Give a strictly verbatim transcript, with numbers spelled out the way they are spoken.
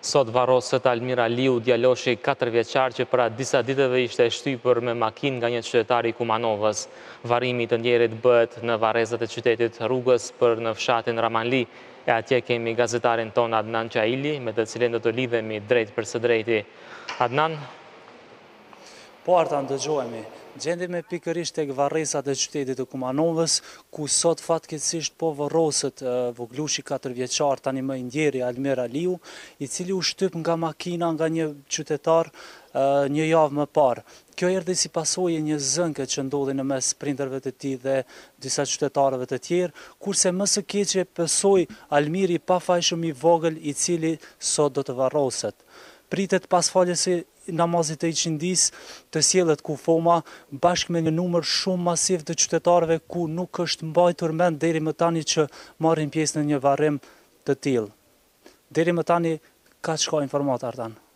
Sot varrosët Almira Liu, djaloshi katër vjeçar që para disa ditëve ishte shtypur me makinë nga një qytetar i Kumanovës. Varrimi i të njerit bëhet në varrezat e qytetit Rrugës për në fshatin Ramanli. E atje kemi gazetarin ton Adnan Qaili, me të cilin do të lidhemi drejt për së drejti. Adnan? Po, Artan, dëgjojemi. Gjendemi pikërisht tek varrezat e qytetit të Kumanovës, ku sot fatkeqësisht po varroset voglushi katër vjeçar, tani më i ndjeri Almira Liu, i cili u shtyp nga makina nga një qytetar një javë më parë. Kjo erdhi si pasojë e një zënke që ndodhi në mes prindërve të tij dhe disa qytetarëve të tjerë, kurse më së keqe pësoi Almiri pafajshëm i vogël, i cili sot do të varroset. Pritet pas faljes së namazit të iqindis të sjellet kufoma bashkë me një numër shumë masiv të qytetarëve ku nuk është mbajtur mend deri më tani që marrin pjesë në një varrim të tillë. Deri më tani ka çka informata, Artan.